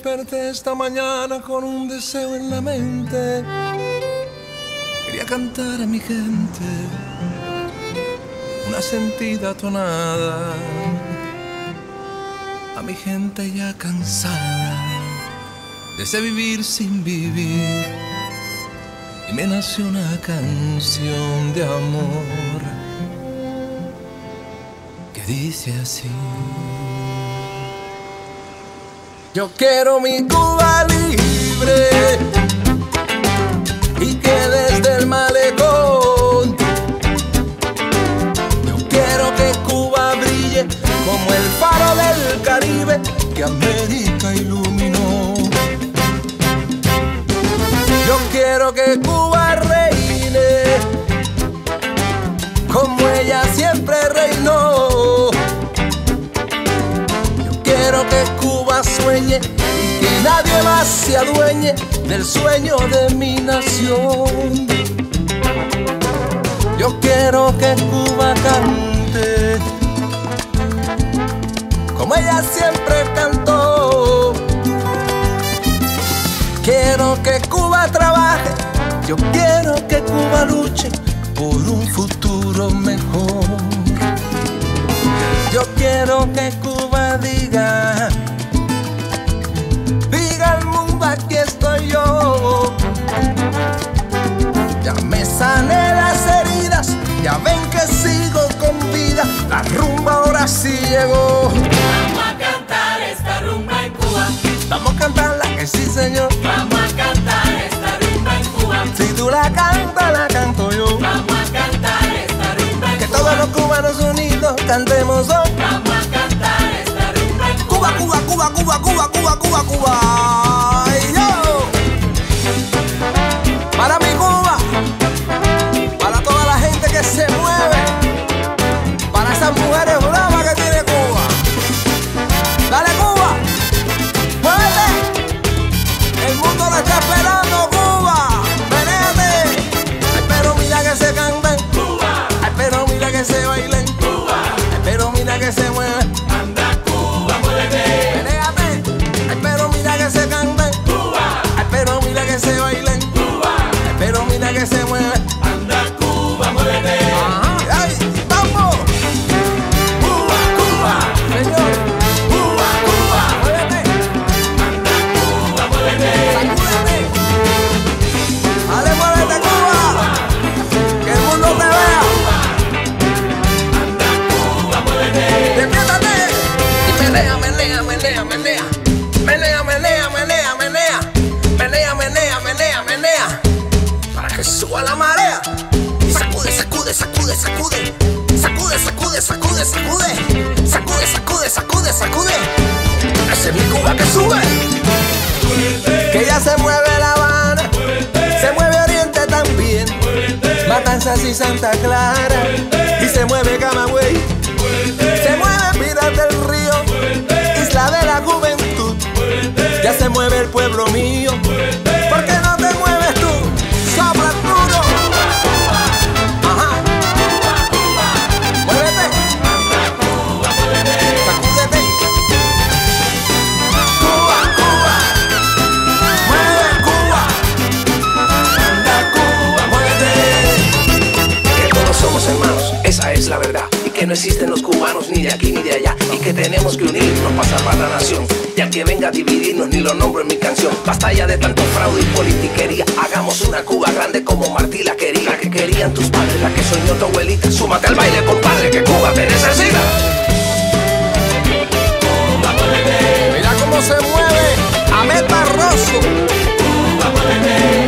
desperté esta mañana con un deseo en la mente. Quería cantar a mi gente una sentida tonada, a mi gente ya cansada de ese vivir sin vivir. Y me nació una canción de amor que dice así: yo quiero mi Cuba libre y que desde el malecón, yo quiero que Cuba brille como el faro del Caribe que América iluminó. Yo quiero que Cuba reine como ella siempre reinó. Yo quiero que Cuba sueñe y que nadie más se adueñe del sueño de mi nación. Yo quiero que Cuba cante como ella siempre cantó. Quiero que Cuba trabaje, yo quiero que Cuba luche por un futuro mejor. Yo quiero que Cuba diga al mundo, aquí estoy yo. Ya me sané las heridas, ya ven que sigo con vida. La rumba ahora sí llegó. Vamos a cantar esta rumba en Cuba. Vamos a cantarla, que sí señor. Vamos a cantar esta rumba en Cuba. Si tú la cantas, la canto yo. Vamos a cantar esta rumba en Que Cuba. todos los cubanos unidos cantemos hoy. Vamos a cantar esta rumba en Cuba, Cuba. Cuba, Cuba, Cuba, Cuba, Cuba, Cuba, Cuba. ¡Ay, yo! Para mi Cuba, para toda la gente que se mueve, para esas mujeres bravas que tiene Cuba. Dale Cuba, muévete, el mundo lo está esperando Cuba. Venéate, ay pero mira que se canten, Cuba. ay pero mira que se bailen, Cuba. ay pero mira que se mueven. Anda Cuba, muévete. Venéate, ay pero mira que se canten, Cuba. ay pero mira que se bailen, Cuba. ay pero mira que se mueven. Anda Cuba, muévete. Ajá, ay, vamos, Cuba, Cuba. señor, Cuba, Cuba. muévete, Anda Cuba, muévete. sacúdete, dale muévete Cuba, que el mundo te vea, Anda Cuba, muévete. despiértate y menea, menea, menea, menea, menea, menea, menea, menea, menea, menea, menea, menea, para que suba la marea y sacude, sacude, sacude, sacude, sacude, sacude, sacude, sacude, sacude, sacude, sacude, sacude. Ese es mi Cuba que sube, que ya se mueve La Habana, se mueve Oriente también, Matanzas y Santa Clara, y se mueve Camagüey, se mueve Piedras del Río, Isla de la Juventud, ya se mueve el pueblo mío. ¿Por qué no te mueves tú? Sopla duro. Ajá. Muévete. Sacúdete. Cuba, Cuba. Mueve Cuba. Anda Cuba, muévete. Que todos somos hermanos, esa es la verdad. Y que no existen los cubanos ni de aquí ni de allá. Y que tenemos que unirnos para salvar la nación. Ya que venga a dividirnos, ni lo nombro en mi canción. Basta ya de tanto fraude y politiquería. Hagamos una Cuba grande como Martí la quería. La que querían tus padres, la que soñó tu abuelita. Súmate al baile, compadre, que Cuba te necesita. Cuba, muévete. Mira cómo se mueve Ahmed Barroso. Cuba, muévete.